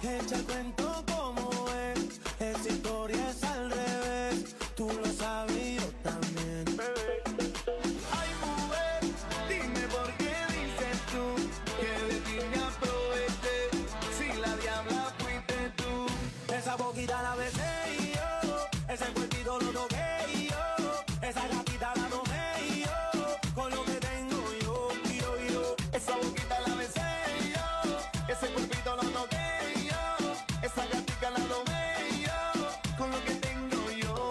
Echa el cuento como es, esa historia es al revés. Tú lo sabes y yo también. Ay, mujer, dime por qué dices tú que de ti me aproveché. Si la diabla fuiste tú. Esa boquita la besé y yo, ese cuerpito lo toqué y yo, esa gatita la tomé y yo, con lo que tengo yo. Esa boquita la besé y yo, ese cuerpito lo toqué. Esa gatica la tomé yo, con lo que tengo yo.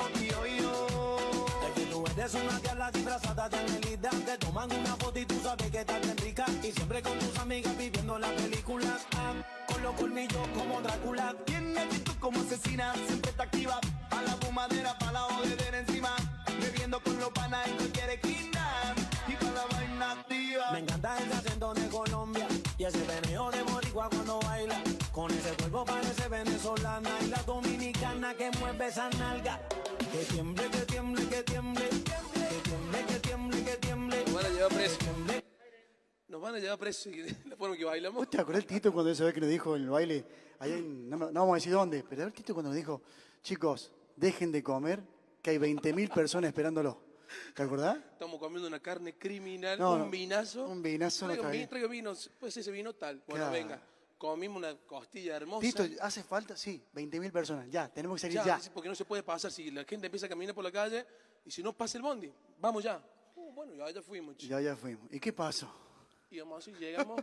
Es que tú eres una diabla disfrazada de angelita. Te toman una foto y tú sabes que estás bien rica. Y siempre con tus amigas viviendo la película. Con los colmillos como Drácula. Tiene actitud como asesina, siempre está activa. Pa' la fumadera, pa' la jodedera encima. Bebiendo con los panas en cualquier esquina. Y con la vaina activa. Me encanta ese acento de Colombia y ese veneo de boricua cuando baila. Con ese cuerpo parece venezolana y la dominicana que mueve esa nalga. Que tiemble, que tiemble, que tiemble. Que tiemble, que tiemble, que tiemble. Nos van a llevar preso. Nos van a llevar preso y la forma que bailamos. ¿Vos te acordás el Tito cuando esa vez que nos dijo en el baile? Allá en, no vamos a decir dónde, pero el Tito cuando nos dijo, chicos, dejen de comer, que hay 20.000 personas esperándolo. ¿Te acordás? Estamos comiendo una carne criminal, No, un vinazo. Un vinazo. Traigo vino, pues ese vino tal. Bueno, claro. Venga. Comimos una costilla hermosa. Tito, ¿hace falta? Sí, 20.000 personas. Ya, tenemos que salir ya. Porque no se puede pasar si la gente empieza a caminar por la calle y si no pasa el bondi. Vamos ya. Bueno, ya fuimos. Ya fuimos. ¿Y qué pasó? Íbamos así, llegamos.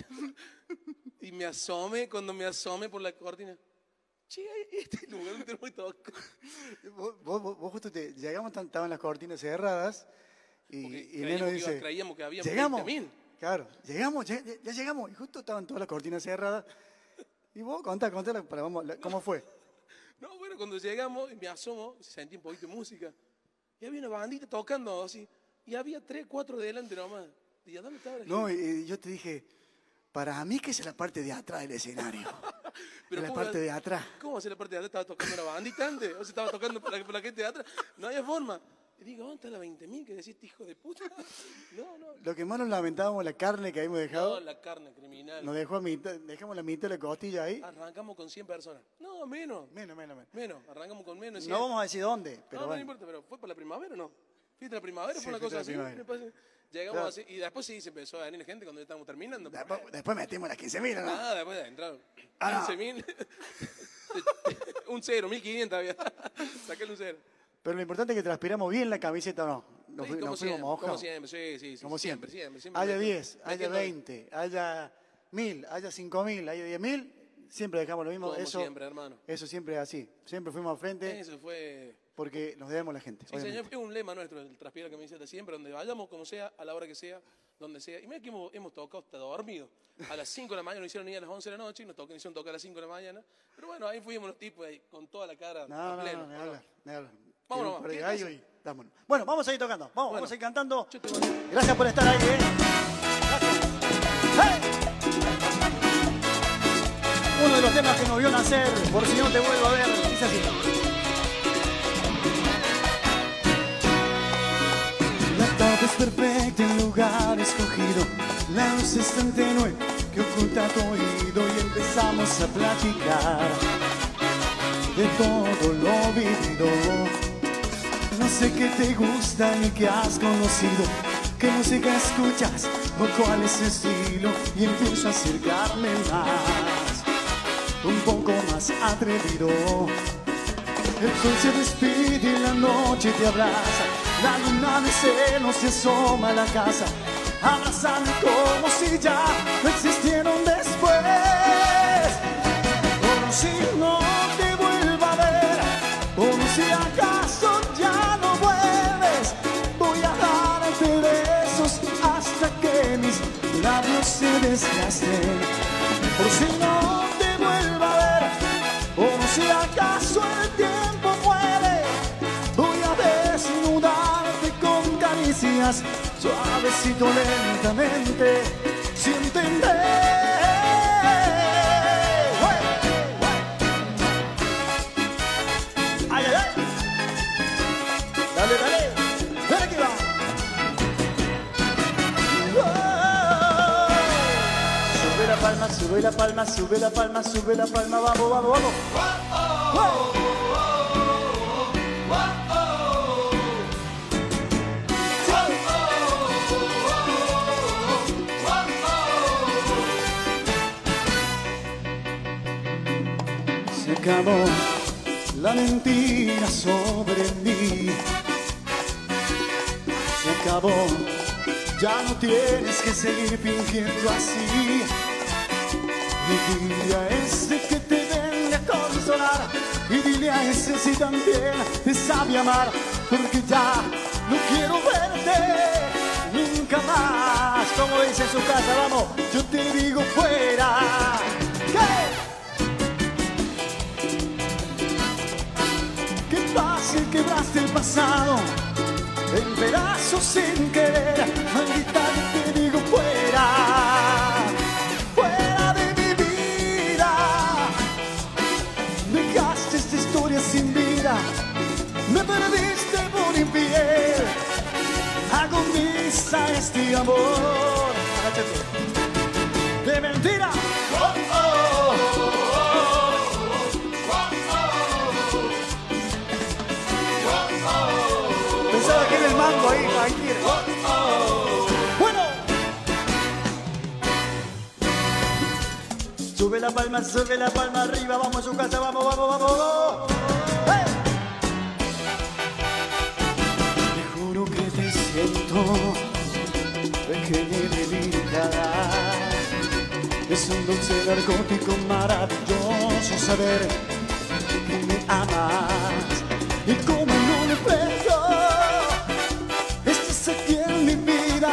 Y cuando me asome por la cortina. Che, este lugar no tenemos toco. Vos justo llegamos, estaban las cortinas cerradas y Neno dice, creíamos que había llegamos. 20.000. Claro, llegamos, ya llegamos. Y justo estaban todas las cortinas cerradas. Y vos, contá, ¿cómo fue? No, bueno, cuando llegamos, me asomo, sentí un poquito de música. Y había una bandita tocando así. Y había 3, 4 delante nomás. ¿Y a dónde estaba la gente? No, y yo te dije, para mí que es la parte de atrás del escenario. Pero la parte de atrás. ¿Cómo va a ser la parte de atrás? ¿Estaba tocando una bandita antes? ¿O se estaba tocando por la gente de atrás? No había forma. Y digo, ¿dónde está la 20.000 que decís, este hijo de puta? No. Lo que más nos lamentábamos, la carne que habíamos dejado. No, la carne criminal. Nos dejó a mitad, dejamos la mitad de la costilla ahí. Arrancamos con 100 personas. No, menos. Menos, arrancamos con menos. 100. No vamos a decir dónde, pero no, bueno. No importa, pero ¿fue por la primavera o no? ¿Fuiste a la primavera? Sí, ¿Fue una cosa así? Llegamos claro. Así, y después sí se empezó a venir gente cuando ya estábamos terminando. Después metimos las 15.000, ¿no? Ah, después entraron 15.000. Un 0, 1.500 había. Saqué un 0. Pero lo importante es que transpiramos bien la camiseta, ¿no? Nos como fuimos mojados. Como siempre, sí. Como siempre. Siempre. Haya 10, haya 20, haya 1.000, haya 5.000, haya 10.000, siempre dejamos lo mismo. Como eso siempre, hermano. Eso siempre es así. Siempre fuimos al frente. Eso fue... Porque nos debemos a la gente. Sí, señor, es un lema nuestro, el transpira la camiseta siempre, donde vayamos, como sea, a la hora que sea, donde sea. Y mira que hemos tocado hasta dormido. A las 5 de la mañana nos hicieron ir a las 11 de la noche y nos hicieron tocar a las 5 de la mañana. Pero bueno, ahí fuimos los tipos ahí, con toda la cara a pleno. No, vámonos. Vámonos. Bueno, vamos a ir tocando. Vamos a ir cantando. Yo te voy a... Gracias por estar ahí, Gracias. ¡Hey! Uno de los temas que nos vio nacer, por si no te vuelvo a ver, dice así. Es perfecta, el lugar escogido, la luz es tan tenue que oculta tu oído y empezamos a platicar de todo lo vivido. No sé qué te gusta ni qué has conocido, qué música escuchas o cuál es tu estilo, y empiezo a acercarme más, un poco más atrevido. El sol se despide y la noche te abraza. La luna de celos se asoma a la casa. Abrázame como si ya no existieron después. Como si no te vuelva a ver, como si acaso ya no vuelves. Voy a darte besos hasta que mis labios se desgasten. Por si no te vuelva a ver, como si acaso el tiempo muere. Voy a desnudarte con caricias, suavecito, lentamente, sin entender. ¡Ay, ay, ay! ¡Dale, dale! ¡Ven aquí, va! Sube la palma, palma, sube la palma, sube la palma, vamos, vamos, vamos. Se acabó la mentira sobre mí. Se acabó, ya no tienes que seguir fingiendo así. Y dile a ese que te venga a consolar, y dile a ese si también te sabe amar, porque ya no quiero verte nunca más. Como dice en su casa, vamos, yo te digo fuera. ¿Qué fácil quebraste el pasado en pedazos sin querer? Maldita, yo te digo fuera. Fuera de mi vida. Dejaste esta historia sin vida. Me perdiste por infiel. Agoniza este amor. De mentira. Pensaba que era el mango ahí, tranquilo. Bueno. Sube la palma arriba, vamos a su casa, vamos, vamos, vamos. ¡Hey! Te juro que te siento pequeña y delicada. Es un dulce narcótico maravilloso saber que me amas. Y como en un espejo estás aquí en mi vida.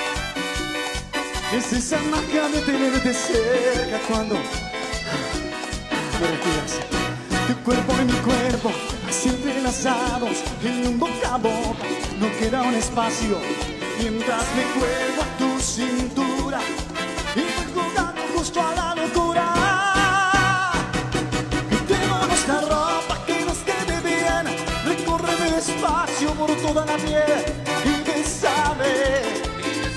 Es esa magia de tenerte cerca cuando me respiras. Tu cuerpo y mi cuerpo así entrelazados en un boca a boca. No queda un espacio mientras me cuelgo a tu cintura y voy jugando justo a la locura. Quitemos la ropa que nos quede bien, recorre despacio por toda la piel y besame.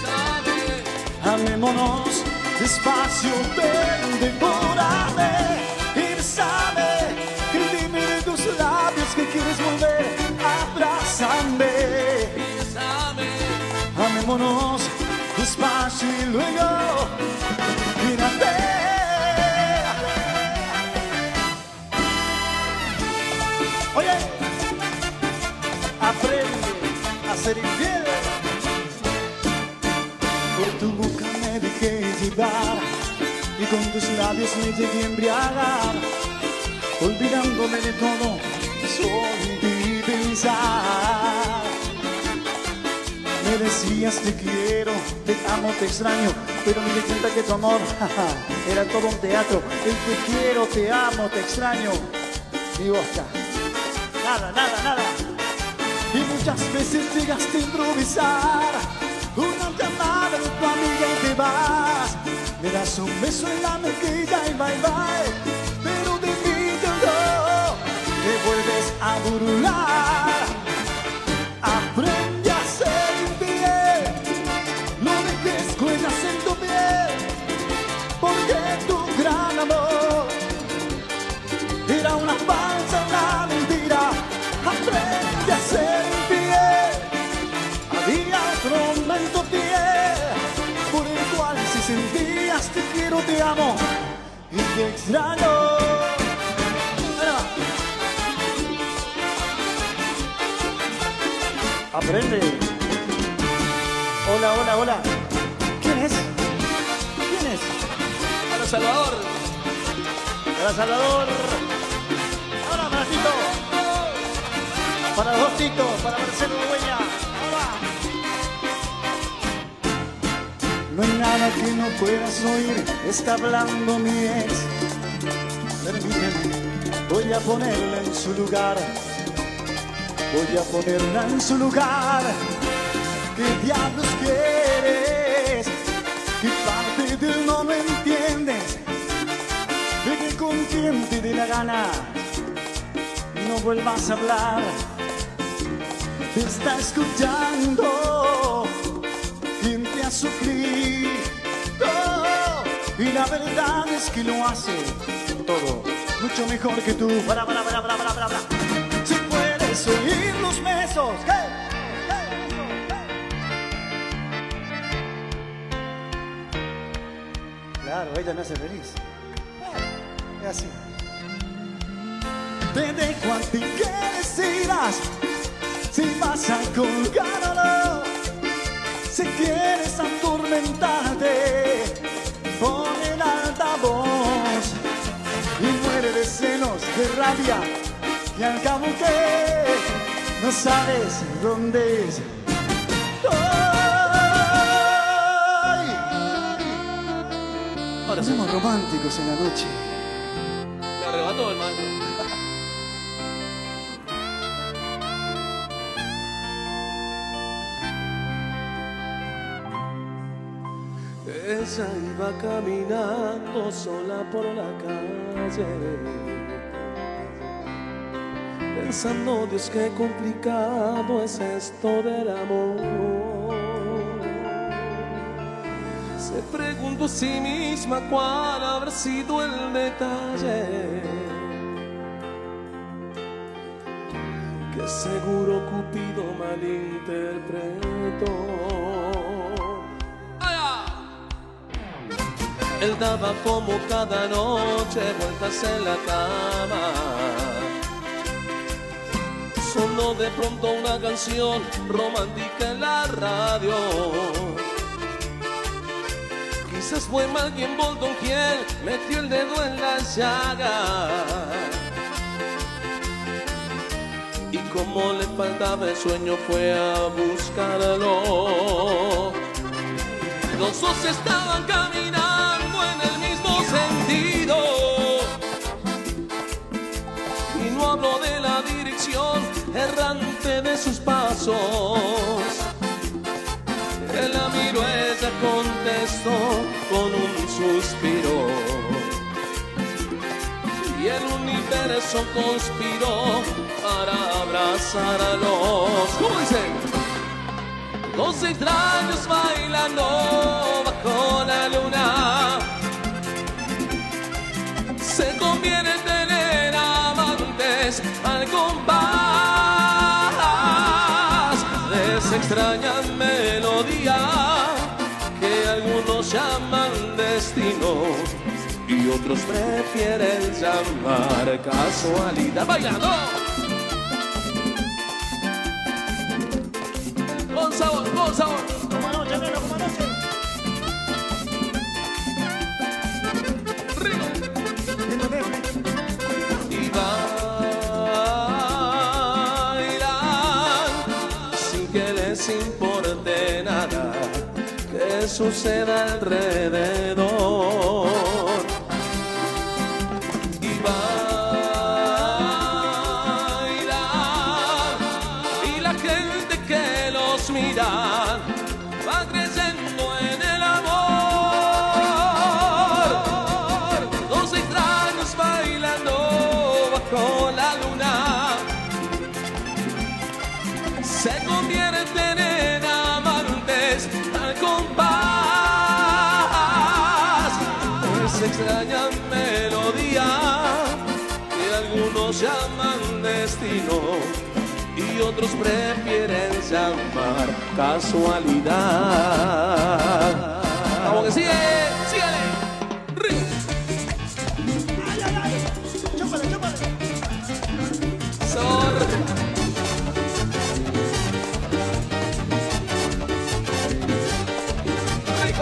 Amémonos despacio, ven, devórame y besame. Y dime de tus labios que quieres volver, abrázame. Amémonos despacio y luego mírate. Oye, aprende a ser infiel. Por tu boca me dejé llevar y con tus labios me llegué a embriagar, olvidándome de todo, solo en ti pensar. Me decías te quiero, te amo, te extraño, pero me di cuenta que tu amor era todo un teatro. El te quiero, te amo, te extraño, y basta, nada, nada, nada. Y muchas veces llegaste a improvisar una llamada de tu amiga y te vas. Me das un beso en la mejilla y bye bye. Pero de mí yo no te vuelves a burlar. Aprende a ser infiel, no dejes huellas en tu piel, porque tu gran amor era una falsa, una mentira. Aprende a ser infiel. Había otro momento fiel por el cual si sentías te quiero, te amo y te extraño. Aprende. Hola, hola, hola. ¿Quién es? ¿Quién es? Para Salvador. Para Salvador. Hola, para Tito. Para los dos Titos, para Marcelo Dueña. No hay nada que no puedas oír, está hablando mi ex. Permíteme, voy a ponerla en su lugar. Voy a ponerla en su lugar. ¿Qué diablos quieres? ¿Qué parte del no lo entiendes? Vete con quien te dé la gana, no vuelvas a hablar. Te está escuchando quien te ha sufrido. Y la verdad es que lo hace todo mucho mejor que tú. Para. Si puedes oír los besos, hey. Claro, ella me hace feliz. Es así. Te dejo a ti que decidas si vas a colgar o no. Si quieres atormentarte, pon en altavoz y muere de celos, de rabia, y al cabo que no sabes dónde es. Ahora somos románticos en la noche. Me arrebató el maestro. Ella iba caminando sola por la calle, pensando, Dios, qué complicado es esto del amor. Se preguntó a sí misma cuál habrá sido el detalle, que seguro Cupido malinterpretó. Él daba como cada noche vueltas en la cama. Sonó de pronto una canción romántica en la radio. Quizás fue mal quien Bolton quien metió el dedo en la llaga. Y como le faltaba el sueño fue a buscarlo. Los dos estaban caminando en el mismo sentido. Y no hablo de la dirección errante de sus pasos. Él la miró, ella contestó con un suspiro. Y el universo conspiró para abrazarlos. ¿Cómo dicen? Dos extraños bailando bajo la luna se convierten en amantes al compás de esa extraña melodía que algunos llaman destino y otros prefieren llamar casualidad. ¡Bailando! Con sabor, con sabor. Como anoche, nena, como anoche. Rico. Y bailan sin que les importe nada que suceda alrededor. Y bailan y la gente que los mira va creciendo en el amor. Dos extraños bailando bajo la luna se convierten en amantes al compás de esa extraña melodía que algunos llaman destino y otros prefieren llamar casualidad. Vamos que sigue, sígale. Ay, ay, ay. Chúpale, chúpale. Sabor. Rico.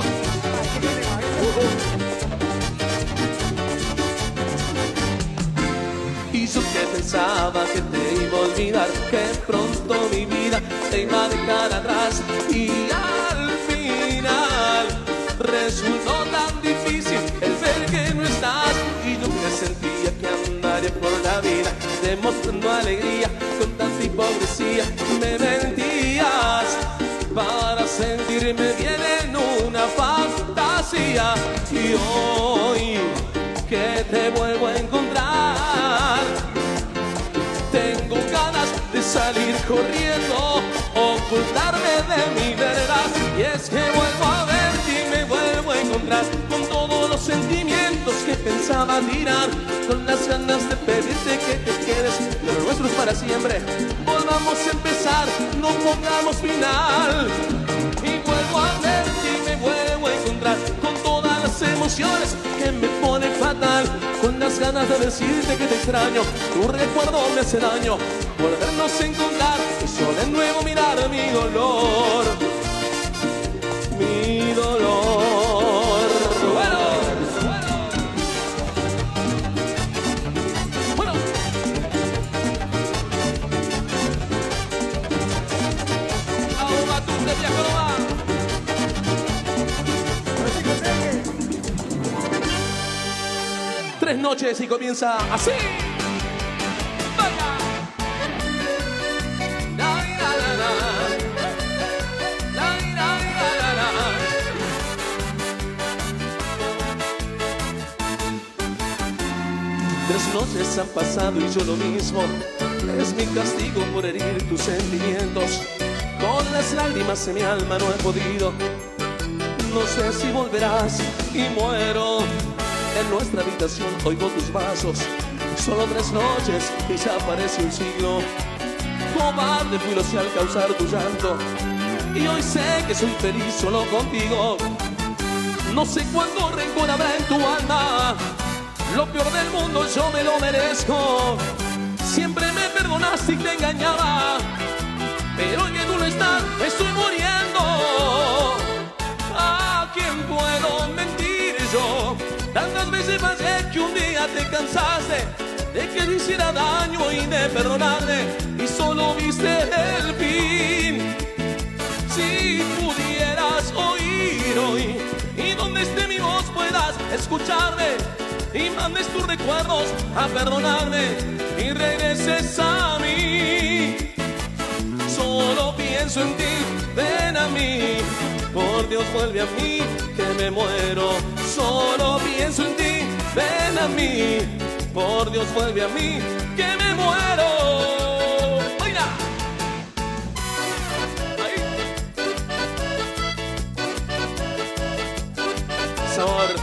Hizo que pensaba que te iba a olvidar, que pronto mi vida te iba a dejar atrás y al final resultó tan difícil el ver que no estás y yo que sentía que andaría por la vida demostrando alegría con tanta hipocresía. Me mentías para sentirme bien en una fantasía y hoy que te vuelvo a encontrar tengo ganas de salir corriendo, ocultarme de mi verdad. Y es que vuelvo a verte y me vuelvo a encontrar con todos los empezaba a tirar, con las ganas de pedirte que te quedes, lo nuestro es para siempre. Volvamos a empezar, no pongamos final. Y vuelvo a verte y me vuelvo a encontrar con todas las emociones que me ponen fatal, con las ganas de decirte que te extraño. Tu recuerdo me hace daño, volvernos a encontrar y solo de nuevo mirar mi dolor, mi dolor. Bueno. Ahora tú te viajas. 3 noches y comienza así. Vaya. La, la, la, la. La, la, la, la, la. 3 noches han pasado y yo lo mismo. Es mi castigo por herir tus sentimientos. Con las lágrimas en mi alma no he podido. No sé si volverás y muero. En nuestra habitación oigo tus vasos. Solo 3 noches y ya parece un siglo. Cobarde fui lo sé al causar tu llanto. Y hoy sé que soy feliz solo contigo. No sé cuánto rencor habrá en tu alma. Lo peor del mundo yo me lo merezco. Siempre me perdonaste y te engañaba, pero hoy que tú no estás me estoy muriendo. ¿A quién puedo mentir yo? Tantas veces pasé que un día te cansaste de que le hiciera daño y de perdonarme, y solo viste el fin. Si pudieras oír hoy y donde esté mi voz puedas escucharme, y mandes tus recuerdos a perdonarme y regreses a mí. Solo pienso en ti, ven a mí. Por Dios vuelve a mí, que me muero. Solo pienso en ti, ven a mí. Por Dios vuelve a mí, que me muero. ¡Oiga! Ahí. Sabor.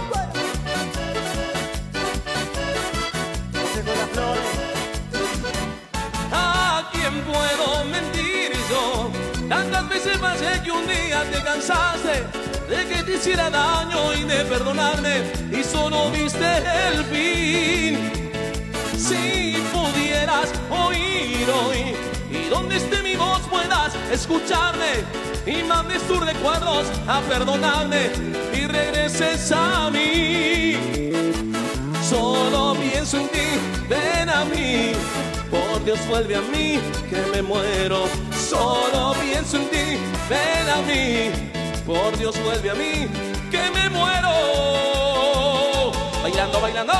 ¿A quién puedo mentir yo? Tantas veces pasé que un día te cansaste de que te hiciera daño y de perdonarme, y solo viste el fin. Si pudieras oír hoy y donde esté mi voz puedas escucharme, y mandes tus recuerdos a perdonarme y regreses a mí. Solo pienso en ti, ven a mí. Por Dios vuelve a mí, que me muero. Solo pienso en ti, ven a mí. Por Dios vuelve a mí, que me muero. Bailando, bailando.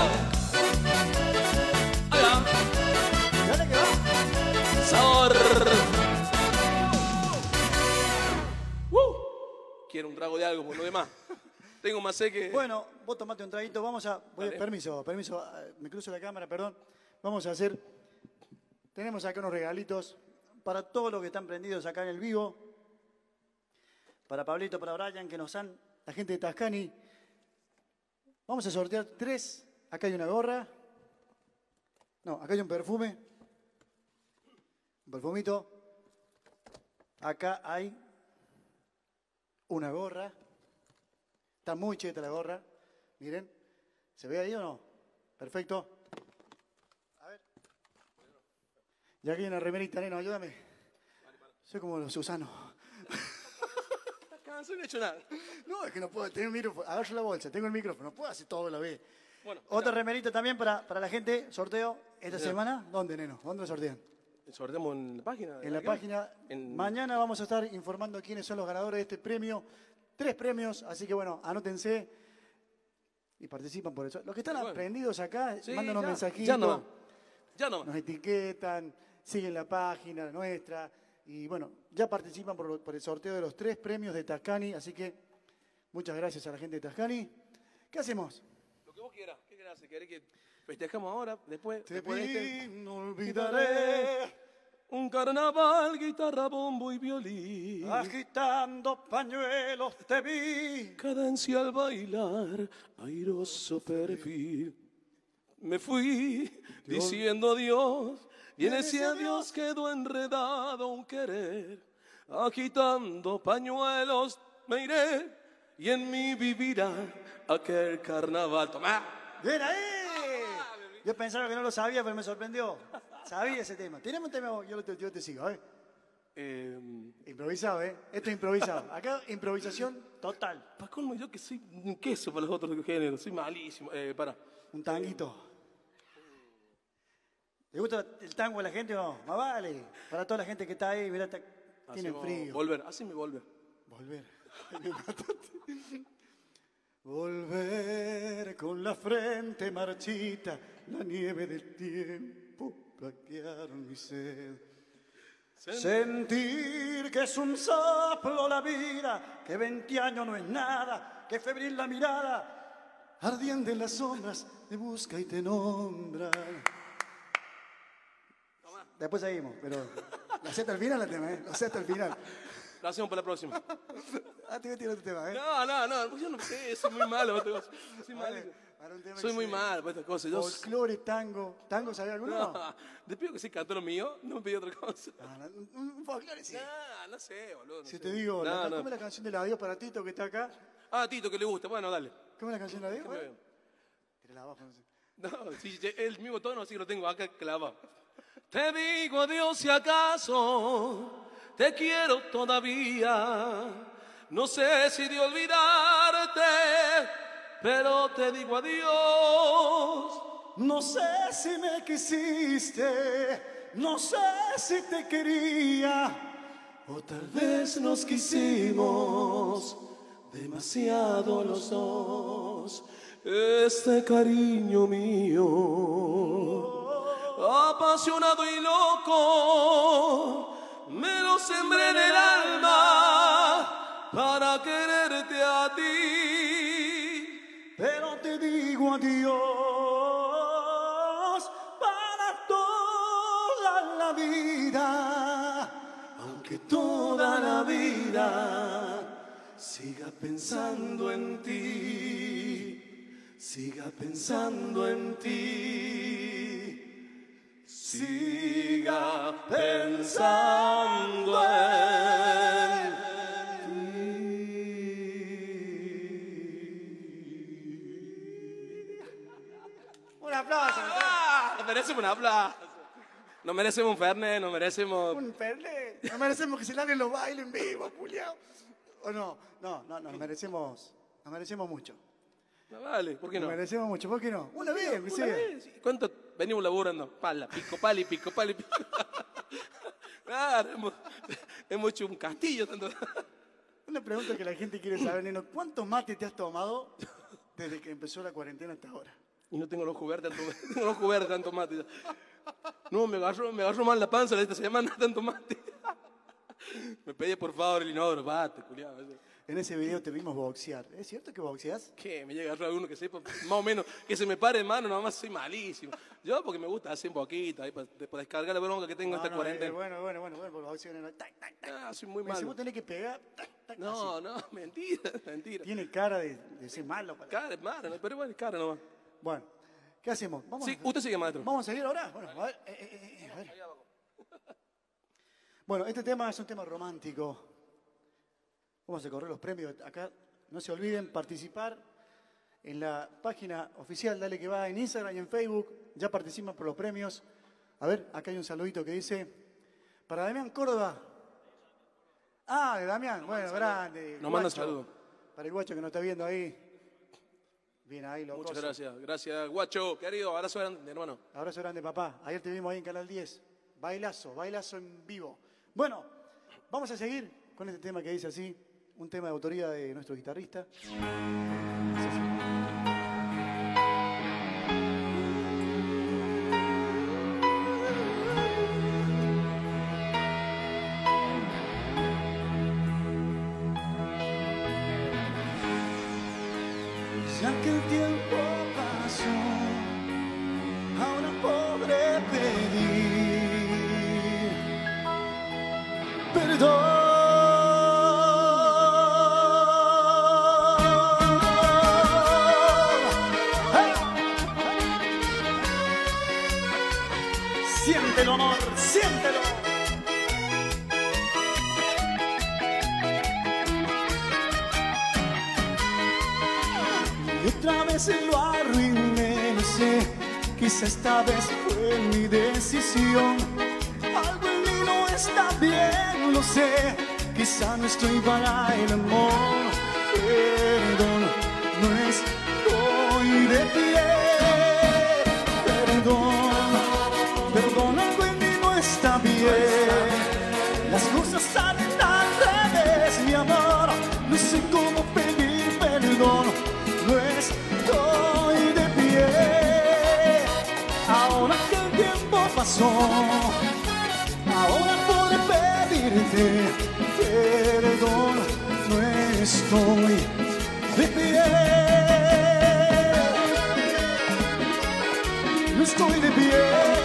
Allá. Sabor. Quiero un trago de algo, por lo demás. Tengo más sed que... Bueno, vos tomate un traguito, vamos a... Permiso, me cruzo la cámara, perdón. Vamos a hacer... Tenemos acá unos regalitos para todos los que están prendidos acá en el vivo. Para Pablito, para Brian, que nos han... La gente de Tascani. Vamos a sortear 3. Acá hay una gorra. No, acá hay un perfume. Un perfumito. Acá hay una gorra. Está muy cheta la gorra. Miren. ¿Se ve ahí o no? Perfecto. A ver. Y aquí hay una remerita, neno, ayúdame. Soy como los Susanos. Estás cansado y no he hecho nada. No, es que no puedo tener el micrófono. Agarro la bolsa, tengo el micrófono. No puedo hacer todo a la vez. Bueno, Otra remerita también para la gente. Sorteo esta semana. ¿Dónde, neno? ¿Dónde lo sortean? sorteamos en la página. En la página. Mañana vamos a estar informando quiénes son los ganadores de este premio. 3 premios, así que bueno, anótense y participan por eso. Los que están aprendidos acá, sí, mandan unos mensajitos. Ya no. Nos etiquetan, siguen la página nuestra y bueno, ya participan por el sorteo de los 3 premios de Tascani, así que muchas gracias a la gente de Tascani. ¿Qué hacemos? Lo que vos quieras. ¿Qué querés hacer? ¿Querés que festejamos ahora? Después Te de este? no olvidaré. Un carnaval, guitarra, bombo y violín. Agitando pañuelos te vi. Cadencia al bailar, airoso perfil. Me fui diciendo adiós y en ese adiós quedó enredado un querer. Agitando pañuelos me iré y en mí vivirá aquel carnaval. ¡Tomá! ¡Bien ahí! Yo pensaba que no lo sabía, pero me sorprendió. Sabía ese tema. Tenemos un tema, yo te sigo, ¿eh? Improvisado, ¿eh? Esto es improvisado. Acá, improvisación total. Para colmo, yo que soy un queso para los otros géneros, soy malísimo. Para. Un tanguito. ¿Le gusta el tango a la gente o no? Más vale. Para toda la gente que está ahí, mirá, tienen frío. Volver, haceme volver. Volver. Ay, me mataste. Volver con la frente marchita, la nieve del tiempo plaquearon mi sed. Sentir que es un soplo la vida, que 20 años no es nada, que febril la mirada, ardiente en las sombras, te busca y te nombra. Después seguimos, pero la hacete al final el tema, ¿eh? La hacete al final. Lo hacemos para la próxima. Ah, te voy a tirar otro tema, ¿eh? No, yo no sé, soy muy malo. Soy malísimo. Soy muy mal para estas cosas. Folclore, tango. ¿Tango sabía alguno? No, te pido que sí canto lo mío, no me pido otra cosa. Un folclore sí. No sé, boludo. Si te digo, ¿cómo es la canción del adiós para Tito que está acá? Ah, Tito, que le gusta. Bueno, dale. ¿Cómo es la canción del adiós? Bueno, tírala abajo, no sé. No, si el mismo tono sí lo tengo acá clavado. Te digo adiós si acaso te quiero todavía. No sé si de olvidarte, pero te digo adiós. No sé si me quisiste, no sé si te quería, o tal vez nos quisimos demasiado los dos. Este cariño mío, apasionado y loco, me lo sembré en el alma para quererte a ti. Pero te digo adiós para toda la vida, aunque toda la vida siga pensando en ti, siga pensando en ti. Siga pensando en ti. Un aplauso. Nos merecemos un aplauso. Nos merecemos un fernet, nos merecemos... Un fernet. Nos merecemos que se larguen los bailes en vivo, Julián. ¿O no? No, nos merecemos mucho. No, vale, ¿por qué no? Nos merecemos mucho, ¿por qué no? Una vez, que Una vez. ¿Cuánto venimos laburando? Pala, pico, pali, pico, pali, pico. Claro, hemos hecho un castillo. Tanto. Una pregunta que la gente quiere saber, Neno. ¿Cuántos mates te has tomado desde que empezó la cuarentena hasta ahora? Y no tengo los cubertos tanto mate. No, me agarró mal la panza esta semana tanto mate. Me pedí por favor el inodoro, bate, culiado. En ese video te vimos boxear. ¿Es cierto que boxeas? ¿Qué? Me llega a alguno que sepa, más o menos, que se me pare en mano, nada más soy malísimo. Yo porque me gusta hacer un poquito, ahí para descargar la bronca que tengo en esta cuarentena. Bueno, por boxeo. Tac. Soy muy malo. Si vos tenés que pegar, tac. No, mentira. Tiene cara de ser malo. Cara, malo, pero bueno, cara nomás. Bueno, ¿qué hacemos? Sí, usted sigue, maestro. ¿Vamos a seguir ahora? Bueno, a ver. Bueno, este tema es un tema romántico. Vamos a correr los premios. Acá no se olviden participar en la página oficial Dale Que Va en Instagram y en Facebook. Ya participan por los premios. A ver, acá hay un saludito que dice para Damián Córdoba. Ah, de Damián. Bueno, grande. Nos manda un saludo. Para el guacho que nos está viendo ahí. Bien ahí, loco. Muchas gracias. Gracias, guacho. Querido, abrazo grande, hermano. Abrazo grande, papá. Ayer te vimos ahí en Canal 10. Bailazo en vivo. Bueno, vamos a seguir con este tema que dice así. Un tema de autoría de nuestro guitarrista. Ya que el tiempo pasó, ahora podré pedir perdón. Siéntelo, amor, siéntelo. Y otra vez lo arruiné, no sé, quizá esta vez fue mi decisión. Algo en mí no está bien, lo sé, quizá no estoy para el amor. Perdón, no estoy de pie. Perdón, algo en mí no está bien. Las cosas salen al revés, mi amor. No sé cómo pedir perdón. No estoy de pie. Ahora que el tiempo pasó, ahora podré pedirte perdón. No estoy de pie. No estoy de pie.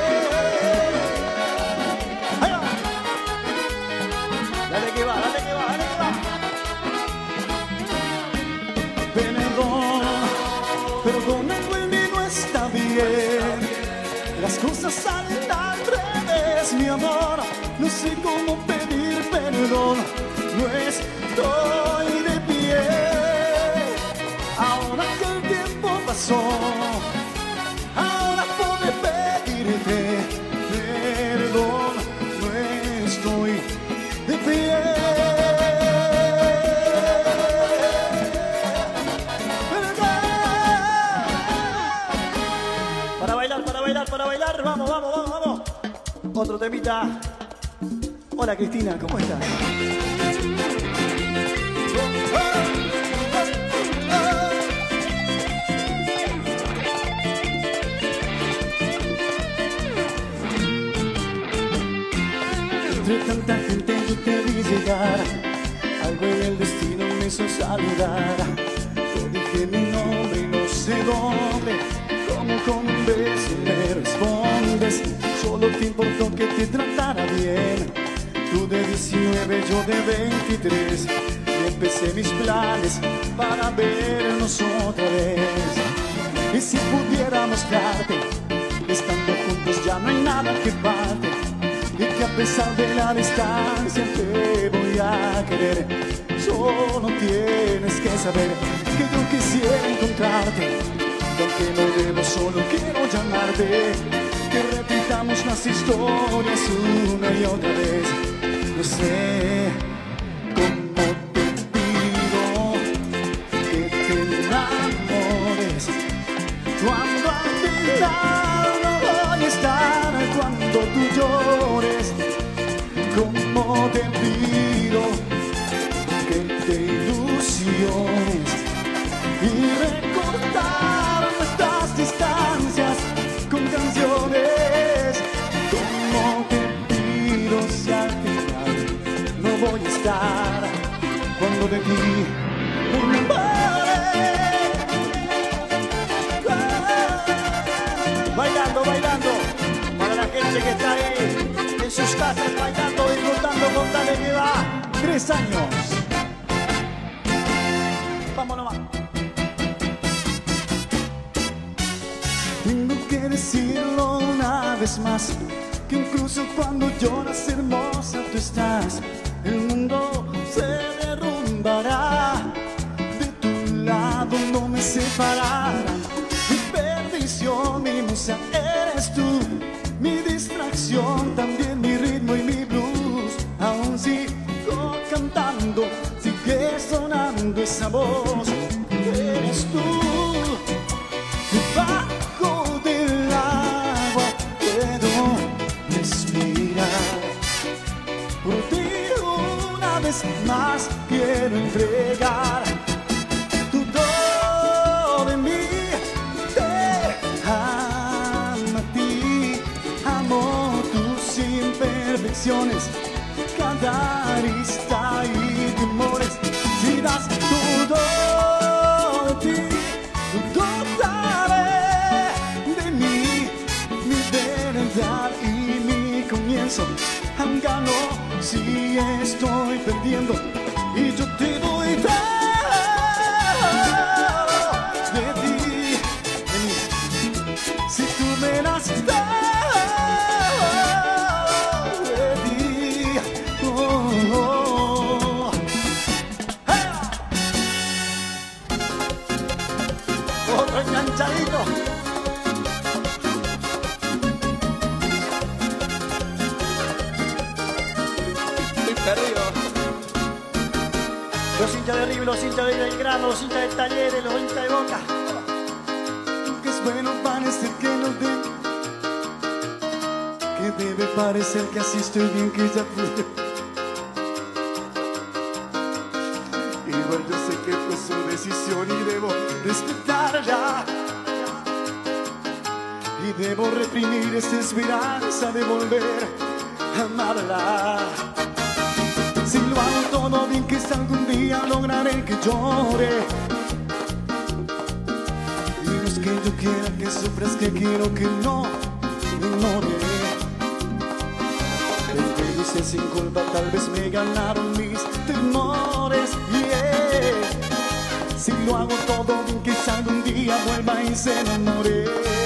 Ahí va. Dale que va, dale que va, dale que va. Perdón, algo en mí no está bien. Las cosas salen al revés, mi amor. No sé cómo pedir perdón. No estoy de pie. Ahora que el tiempo pasó, ahora podré pedirte perdón. No estoy de pie. Para bailar, vamos, vamos, vamos, vamos. Otro temita. Hola Cristina, ¿cómo estás? Entre tanta gente yo te vi llegar, algo en el destino me hizo saludar. Te dije mi nombre y no sé dónde, como con un beso me respondes. Solo te importó que te tratara bien. Tú de 19, yo de 23. Y empecé mis planes para vernos otra vez. Y si pudiera mostrarte, estando juntos ya no hay nada que parte. Y que a pesar de la distancia te voy a querer. Solo tienes que saber que yo quisiera encontrarte. Aunque no debo, solo quiero llamarte. Que repitamos las historias una y otra vez. No sé cómo te pido que te enamores, cuando al final no voy a estar, cuando tú llores. Cómo te pido que te ilusiones y recortar nuestras distancias con canciones. Como te pido si al final no voy a estar, cuando de ti me enamore. Bailando, bailando, para la gente que está ahí en sus casas bailando, disfrutando con Dale que va. 3 años. Vámonos más. Tengo que decirlo una vez más, que incluso cuando lloras hermosa tú estás. El mundo se derrumbará, de tu lado no me separará. Mi perdición, mi musa eres tú, mi distracción, también mi ritmo y mi blues. Aún sigo cantando, sigue sonando esa voz. Eres tú. Debajo del agua puedo respirar. Por ti una vez más quiero entregar todo de mí. Te amo a ti, amo tus imperfecciones, cada arista y temores. Si das todo de ti, daré de mí, mi verdad y mi comienzo. Gano si estoy perdiendo, y yo te doy todo de ti, de mí. Si tú me das todo los hinchas de River, los hinchas de Belgrano, los hinchas de Talleres, los hinchas de Boca. Que es bueno parecer que no debe, que debe parecer que así estoy bien, que ya pude. Igual yo sé que fue su decisión y debo respetarla. Y debo reprimir esta esperanza de volver a amarla. Si lo hago todo bien, quizá algún día lograré que llore. Y no es que yo quiera que sufras, que quiero que no me ignore. Porque hice sin culpa, tal vez me ganaron mis temores. Si lo hago todo bien, quizá algún día vuelva y se enamore.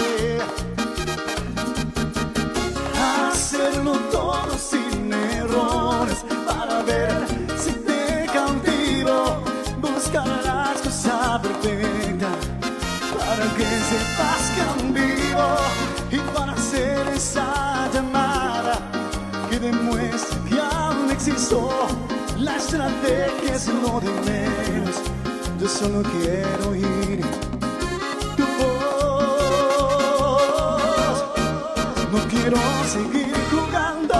Hacerlo todo sin errores para ver si te cautivo. Buscar las cosas perfectas para que sepas que aún vivo. Y para hacer esa llamada que demuestre que aún existo. La estrategia es lo de menos. Yo solo quiero oír tu voz. No quiero seguir jugando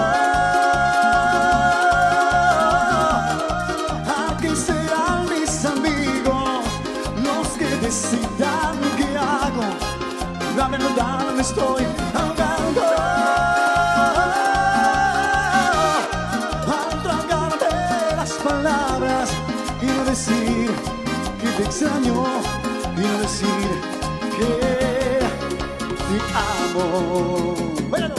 a que serán mis amigos los que decidan qué hago. La verdad me estoy ahogando al tragarme las palabras y no decir que te extraño y no decir que te amo. Bueno.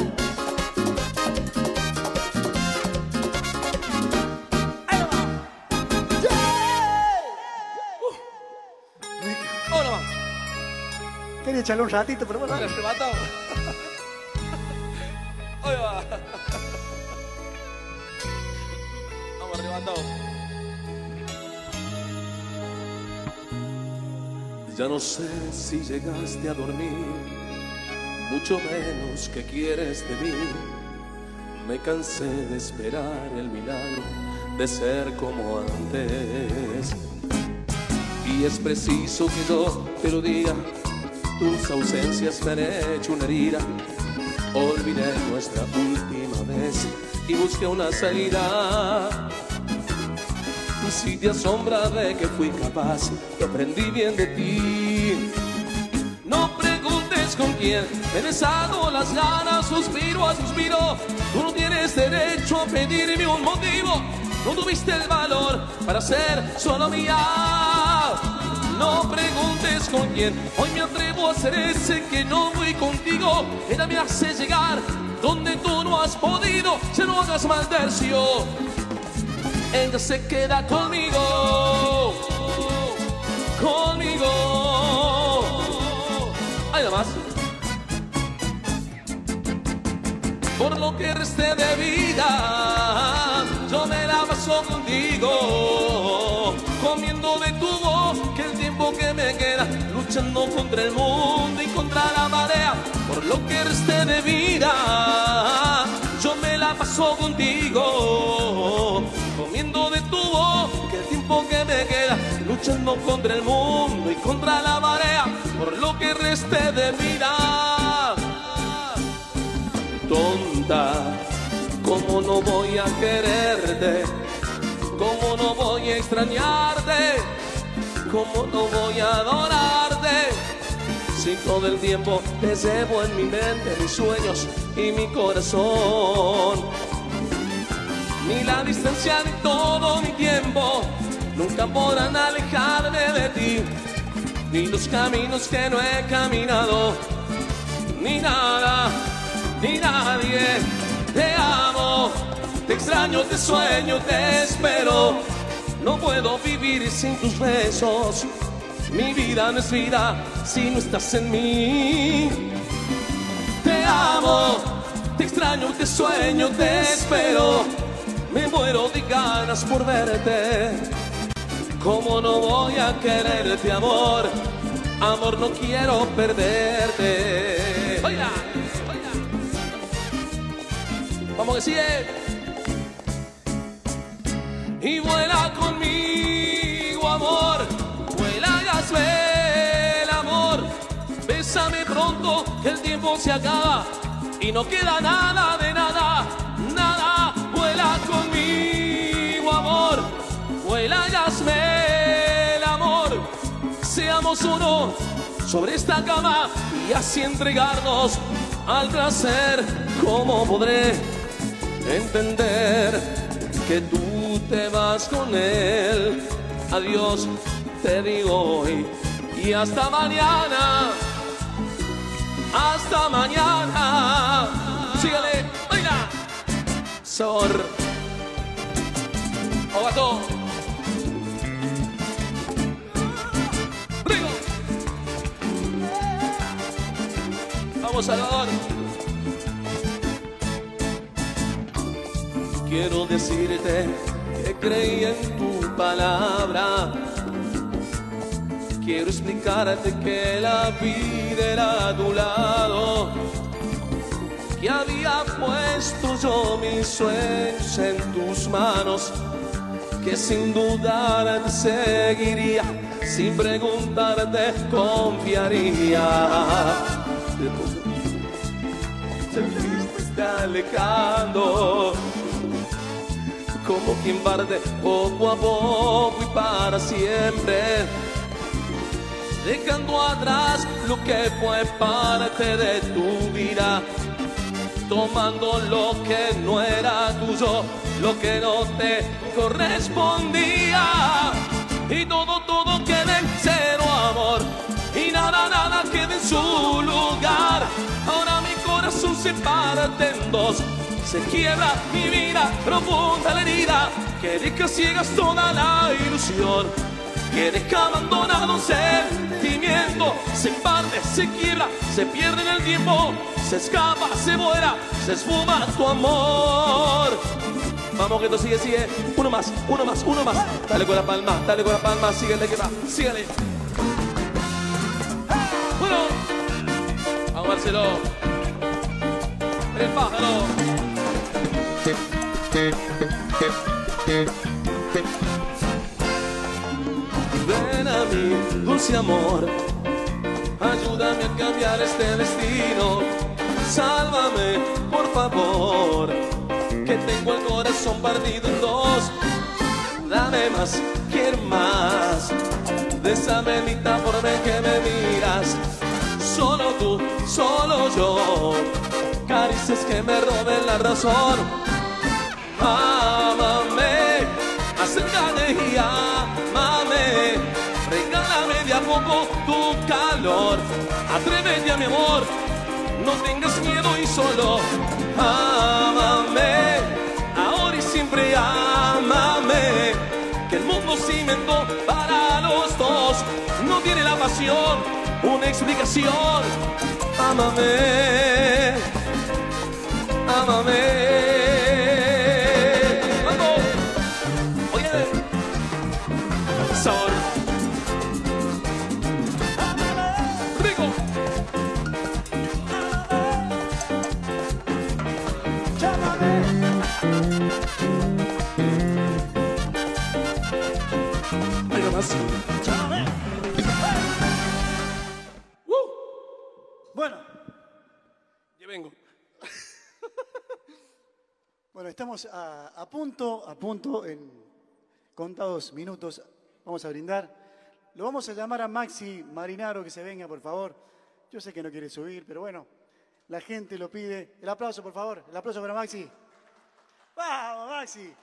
Quería echarle un ratito, pero bueno. Arrebatado. Ahí va. Vamos, arrebatado. Ya no sé si llegaste a dormir, mucho menos que quieres de mí. Me cansé de esperar el milagro de ser como antes. Y es preciso que yo te lo diga, tus ausencias me han hecho una herida. Olvidé nuestra última vez y busqué una salida. Si te asombra de que fui capaz, que aprendí bien de ti. No preguntes con quién me he besado las ganas, suspiro a suspiro. Tú no tienes derecho a pedirme un motivo. No tuviste el valor para ser solo mía. No preguntes con quién hoy me atrevo a ser ese que no voy contigo. Ella me hace llegar donde tú no has podido. Ya no hagas mal tercio, ella se queda conmigo, conmigo. Ahí nada más. Por lo que resté de vida, yo me la paso contigo, comiendo de tu voz, que el tiempo que me queda, luchando contra el mundo y contra la marea. Por lo que resté de vida, yo me la paso contigo, comiendo de tu voz, que el tiempo que me queda, luchando contra el mundo y contra la marea. Por lo que resté de vida. Tonta, ¿cómo no voy a quererte? ¿Cómo no voy a extrañarte? ¿Cómo no voy a adorarte? Si todo el tiempo te llevo en mi mente, mis sueños y mi corazón. Ni la distancia ni todo mi tiempo nunca podrán alejarme de ti. Ni los caminos que no he caminado, ni nada, ni nadie. Te amo, te extraño, te sueño, te espero. No puedo vivir sin tus besos. Mi vida no es vida si no estás en mí. Te amo, te extraño, te sueño, te espero. Me muero de ganas por verte. ¿Cómo no voy a quererte, amor? Amor, no quiero perderte. ¡Oiga! Vamos que sigue. Y vuela conmigo. Bésame pronto que el tiempo se acaba y no queda nada de nada, nada. Vuela conmigo, amor, vuela y hazme el amor. Seamos uno sobre esta cama y así entregarnos al placer. ¿Cómo podré entender que tú te vas con él? Adiós, te digo hoy y hasta mañana. Hasta mañana. Sígale, baila. Sabor. O gato. Rico. Vamos, Salvador. Quiero decirte que creí en tu palabra. Quiero explicarte que la vida era a tu lado, que había puesto yo mis sueños en tus manos, que sin dudar te seguiría, sin preguntarte confiaría. Se está alejando, como quien parte poco a poco y para siempre, dejando atrás lo que fue parte de tu vida, tomando lo que no era tuyo, lo que no te correspondía, y todo queda en cero, amor, y nada queda en su lugar. Ahora mi corazón se parte en dos, se quiebra mi vida, profunda la herida, que deja ciegas toda la ilusión, que deja abandonado un sentimiento. Se parte, se quiebra, se pierde en el tiempo, se escapa, se vuela, se esfuma tu amor. Vamos que esto sigue, uno más. Dale con la palma, síguele que va, síguele. Bueno, vamos Marcelo, el pájaro. Ven a mí, dulce amor, ayúdame a cambiar este destino. Sálvame, por favor, que tengo el corazón partido en dos. Dame más, quiero más de esa bendita forma en que me miras. Solo tú, solo yo, caricias que me roben la razón. Ámame, acércate y ámame, regálame de a poco tu calor. Atrévete a mi amor, no tengas miedo y solo ámame, ahora y siempre ámame, que el mundo se inventó para los dos, no tiene la pasión una explicación. Ámame, ámame. Vamos, oye, sabor. Rico. Algo más. Bueno. Ya vengo. Bueno, estamos a punto, en contados minutos. Vamos a brindar. Lo vamos a llamar a Maxi Marinaro que se venga, por favor. Yo sé que no quiere subir, pero bueno, la gente lo pide. El aplauso, por favor. El aplauso para Maxi. ¡Vamos, Maxi!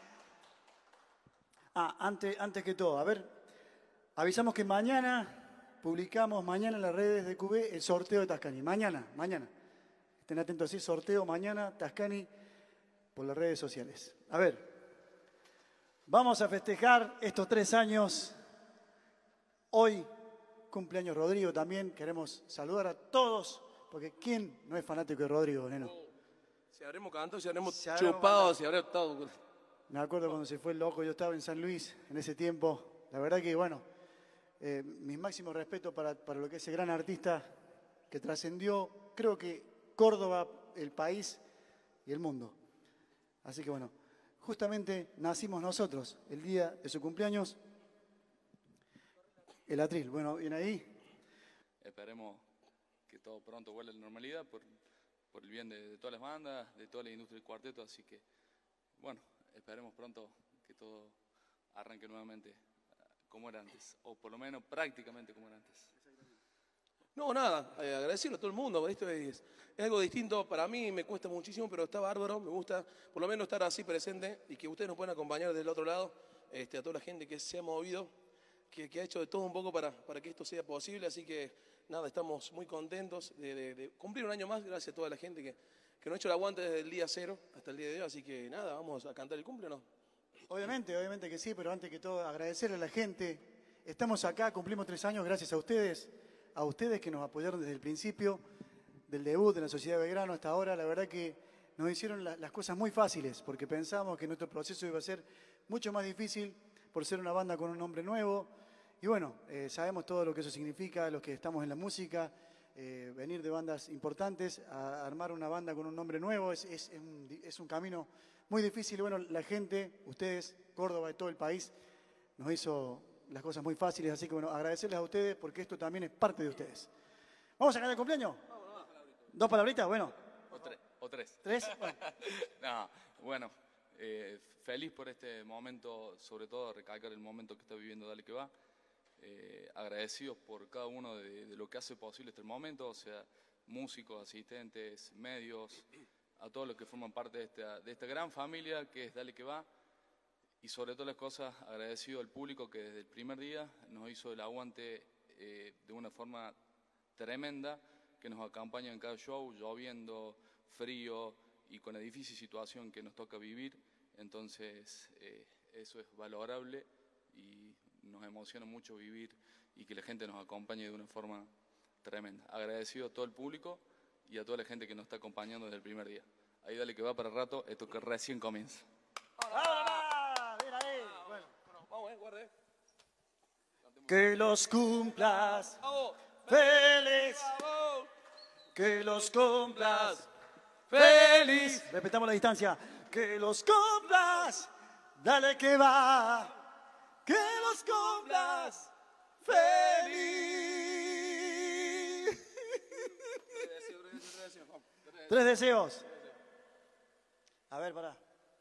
Antes que todo, a ver, avisamos que publicamos mañana en las redes de QB el sorteo de Tascani. Mañana. Estén atentos, sí, sorteo mañana, Tascani, por las redes sociales. A ver, vamos a festejar estos 3 años. Hoy, cumpleaños Rodrigo también. Queremos saludar a todos, porque ¿quién no es fanático de Rodrigo, neno? Si habremos cantado, si habremos chupado, si habremos todo. Me acuerdo cuando se fue el loco, yo estaba en San Luis en ese tiempo. La verdad que, bueno, mis máximos respetos para lo que es ese gran artista que trascendió, creo que Córdoba, el país y el mundo. Así que, bueno, justamente nacimos nosotros el día de su cumpleaños. El atril, bueno, ¿viene ahí? Esperemos que todo pronto vuelva a la normalidad por el bien de todas las bandas, de toda la industria del cuarteto, así que, bueno, esperemos pronto que todo arranque nuevamente como era antes, o por lo menos prácticamente como era antes. No, nada, agradecerle a todo el mundo, esto es algo distinto, para mí me cuesta muchísimo, pero está bárbaro, me gusta por lo menos estar así presente y que ustedes nos puedan acompañar del otro lado, a toda la gente que se ha movido, que ha hecho de todo un poco para que esto sea posible, así que nada, estamos muy contentos de cumplir un año más, gracias a toda la gente que nos ha hecho el aguante desde el día 0 hasta el día de hoy, así que nada, vamos a cantar el cumple, ¿no? Obviamente que sí, pero antes que todo agradecerle a la gente. Estamos acá, cumplimos 3 años gracias a ustedes que nos apoyaron desde el principio del debut de la Sociedad de Belgrano hasta ahora. La verdad que nos hicieron las cosas muy fáciles porque pensamos que nuestro proceso iba a ser mucho más difícil por ser una banda con un nombre nuevo. Y bueno, sabemos todo lo que eso significa, los que estamos en la música, venir de bandas importantes a armar una banda con un nombre nuevo es un camino muy difícil. Y bueno, la gente, ustedes, Córdoba y todo el país, nos hizo las cosas muy fáciles, así que bueno, agradecerles a ustedes porque esto también es parte de ustedes. ¿Vamos a cantar el cumpleaños? ¿2 palabritas? Bueno. O tres. ¿3? Bueno. No, bueno, feliz por este momento, sobre todo recalcar el momento que está viviendo Dale Que Va. Agradecidos por cada uno de lo que hace posible este momento, o sea, músicos, asistentes, medios, a todos los que forman parte de esta gran familia que es Dale Que Va. Y sobre todas las cosas, agradecido al público que desde el primer día nos hizo el aguante de una forma tremenda, que nos acompaña en cada show, lloviendo, frío y con la difícil situación que nos toca vivir. Entonces, eso es valorable y nos emociona mucho vivir y que la gente nos acompañe de una forma tremenda. Agradecido a todo el público y a toda la gente que nos está acompañando desde el primer día. Ahí Dale Que Va para rato, esto que recién comienza. Que los cumplas feliz, que los cumplas feliz. Respetamos la distancia. Que los cumplas, dale que va. Que los cumplas feliz. 3 deseos. A ver, pará.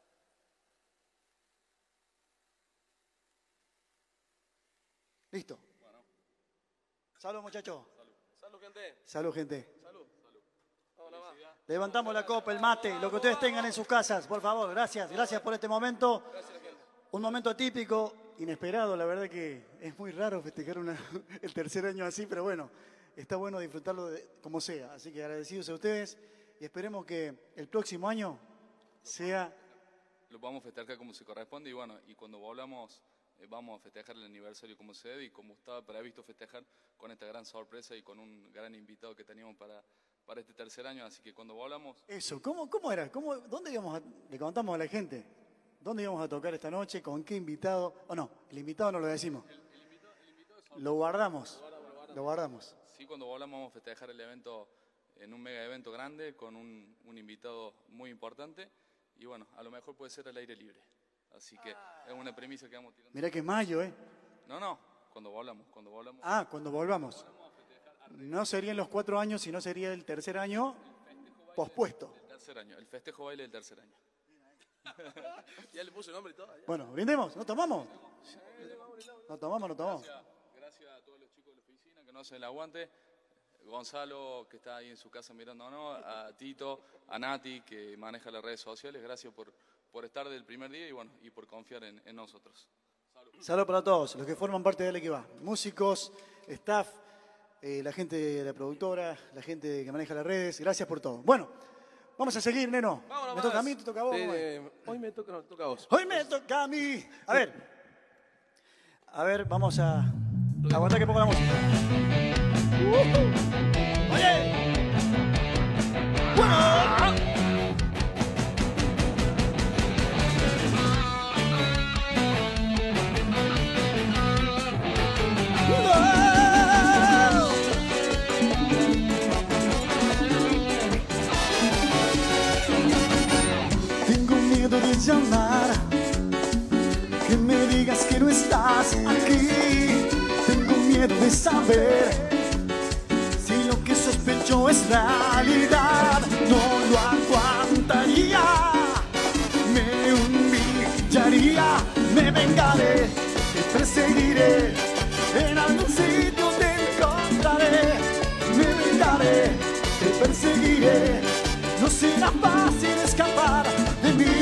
Listo. Bueno. Salud, muchachos. Salud, gente. Salud, gente. Salud. Vamos nada más. Levantamos la copa, el mate, lo que ustedes tengan en sus casas, por favor. Gracias por este momento. Gracias, gente. Un momento típico, inesperado. La verdad que es muy raro festejar el tercer año así, pero bueno, está bueno disfrutarlo como sea. Así que agradecidos a ustedes y esperemos que el próximo año sea... Lo vamos a festejar como se corresponde y bueno, y cuando volvamos... vamos a festejar el aniversario como se debe y como estaba previsto festejar con esta gran sorpresa y con un gran invitado que teníamos para este tercer año, así que cuando volvamos... Eso, ¿cómo era? ¿Dónde le contamos a la gente? ¿Dónde íbamos a tocar esta noche? ¿Con qué invitado? ¿O no? El invitado no lo decimos. El invitado es lo guardamos. Lo guardamos. Sí, cuando volvamos vamos a festejar el evento en un mega evento grande con un invitado muy importante y bueno, a lo mejor puede ser al aire libre. Así que es una premisa que vamos tirando. Mirá que es mayo, ¿eh? No, cuando volvamos. Ah, cuando volvamos. No serían los 4 años, sino sería el tercer año pospuesto. El tercer año, el festejo baile del tercer año. Ya le puse el nombre y todo. Ya. Bueno, brindemos, ¿no tomamos? No tomamos. Gracias a todos los chicos de la oficina que nos hacen el aguante. Gonzalo, que está ahí en su casa mirándonos, a Tito, a Nati, que maneja las redes sociales. Gracias por estar del primer día y bueno, y por confiar en nosotros. Salud para todos, los que forman parte de Dale Que Va. Músicos, staff, la gente de la productora, la gente que maneja las redes. Gracias por todo. Bueno, vamos a seguir, neno. Vámonos, ¿Me toca a mí? ¿Te toca a vos? Hoy me toca a vos. Hoy me toca a mí. A ver, vamos a aguantar que ponga la música. ¡Oye! ¡Bueno! Tengo miedo de llamar, que me digas que no estás aquí. Tengo miedo de saber si lo que sospecho hecho es realidad, no lo aguantaría. Me humillaría, me vengaré, te perseguiré, en algún sitio te encontraré. Me vengaré, te perseguiré, no será fácil escapar de mí.